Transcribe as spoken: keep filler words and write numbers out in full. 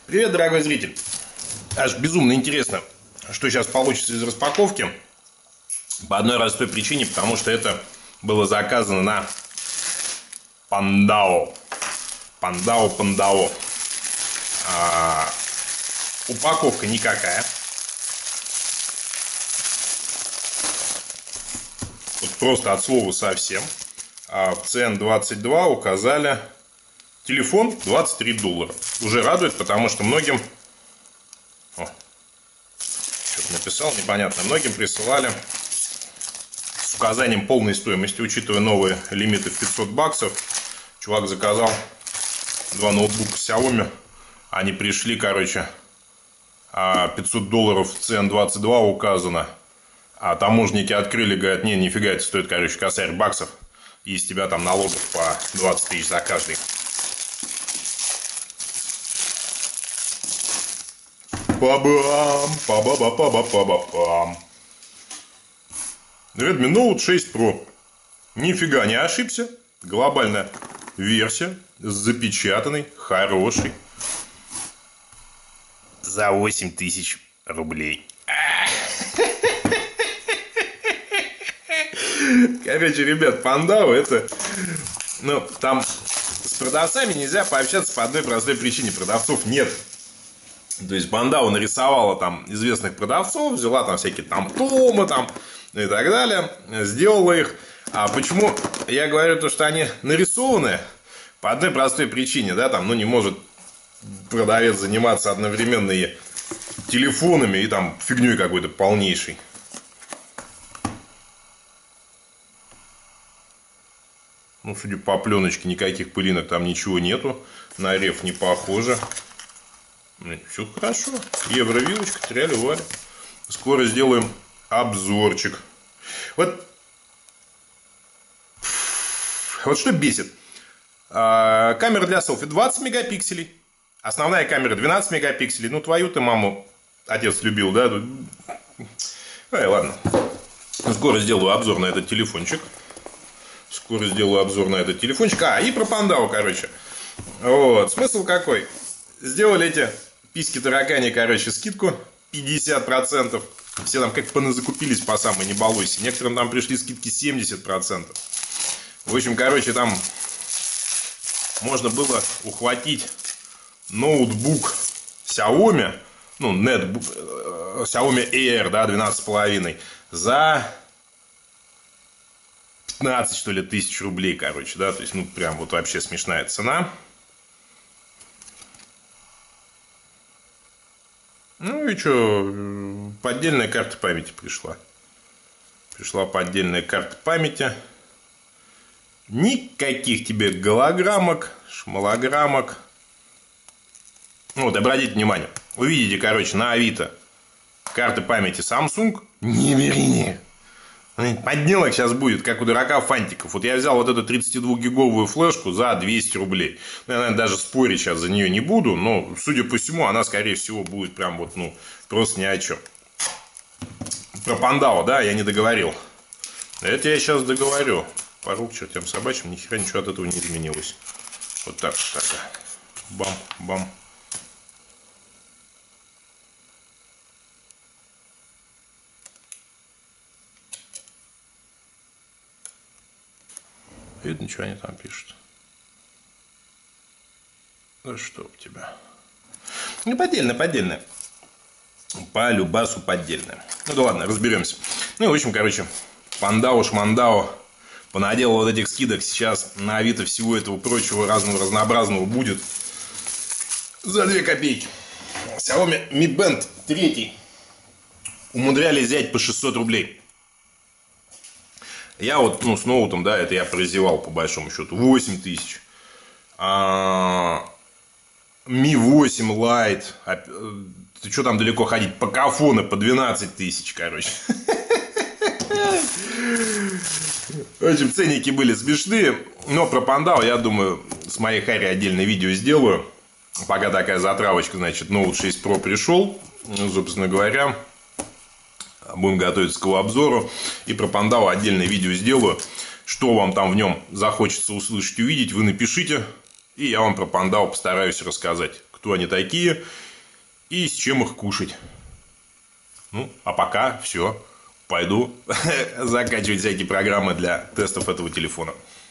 Привет, дорогой зритель. Аж безумно интересно, что сейчас получится из распаковки. По одной простой причине, потому что это было заказано на Пандао. Пандао, Пандао. А, упаковка никакая. Вот просто от слова совсем. А в цэ эн двадцать два указали телефон двадцать три доллара. Уже радует, потому что многим... О, что-то написал, непонятно. Многим присылали с указанием полной стоимости, учитывая новые лимиты в пятьсот баксов. Чувак заказал два ноутбука Xiaomi. Они пришли, короче, пятьсот долларов в цэ эн двадцать два указано. А таможники открыли, говорят, не, нифига, это стоит, короче, косарь баксов. И из тебя там налогов по двадцать тысяч за каждый. Па-бам, па-ба-ба-па-ба-па-ба-пам. Redmi Note шесть про. Нифига не ошибся. Глобальная версия. Запечатанный, хороший. За восемь тысяч рублей. Короче, ребят, Пандао это... Ну, там с продавцами нельзя пообщаться по одной простой причине. Продавцов нет. То есть Пандао нарисовала там известных продавцов, взяла там всякие там Томы там и так далее, сделала их. А почему я говорю то, что они нарисованы? По одной простой причине, да, там, ну, не может продавец заниматься одновременно и телефонами, и там фигней какой-то полнейшей. Ну, судя по пленочке, никаких пылинок там ничего нету. На реф не похоже. Все хорошо. Евровилочка, тряли варя. Скоро сделаем обзорчик. Вот, вот что бесит. А, камера для селфи двадцать мегапикселей. Основная камера двенадцать мегапикселей. Ну, твою ты маму отец любил, да? Ай, ладно. Скоро сделаю обзор на этот телефончик. Скоро сделаю обзор на этот телефончик. А, и про Пандао, короче. Вот. Смысл какой? Сделали эти письки-таракани, короче, скидку пятьдесят процентов. Все там как поназакупились по самой не балуйся. Некоторым там пришли скидки семьдесят процентов. В общем, короче, там можно было ухватить ноутбук Xiaomi, ну, нетбук, Xiaomi Air, да, двенадцать с половиной, за пятнадцать, что ли, тысяч рублей, короче, да, то есть, ну, прям вот вообще смешная цена. Ну и что, поддельная карта памяти пришла. Пришла поддельная карта памяти. Никаких тебе голограммок, шмалограммок. Ну вот, обратите внимание. Увидите, короче, на Авито карты памяти Samsung. Не бери. Подделок сейчас будет, как у дурака фантиков. Вот я взял вот эту тридцатидвухгиговую флешку за двести рублей. Ну, я, наверное, даже спорить сейчас за нее не буду. Но, судя по всему, она, скорее всего, будет прям вот, ну, просто ни о чем. Про Пандао, да, я не договорил. Это я сейчас договорю. Пору к чертям собачьим, ни хера ничего от этого не изменилось. Вот так, так. Бам-бам. Видно, что они там пишут. Да что у тебя? Ну, поддельная, поддельная. По любасу поддельная. Ну да ладно, разберемся. Ну, в общем, короче, Пандао, Шмандао понаделал вот этих скидок. Сейчас на Авито всего этого прочего разного разнообразного будет за две копейки. Xiaomi Mi Band три умудрялись взять по шестьсот рублей. Я вот, ну, с ноутом, да, это я прозевал по большому счету восемь тысяч. А, Ми восемь Lite. А, ты что там далеко ходить? Покафоны по двенадцать тысяч, короче. В общем, ценники были смешные. Но про Пандао, я думаю, с моей Хари отдельное видео сделаю. Пока такая затравочка, значит, Note шесть про пришел. Ну, собственно говоря, будем готовиться к его обзору. И про Пандао отдельное видео сделаю. Что вам там в нем захочется услышать, увидеть, вы напишите. И я вам про пандау постараюсь рассказать, кто они такие и с чем их кушать. Ну, а пока все. Пойду закачивать всякие программы для тестов этого телефона.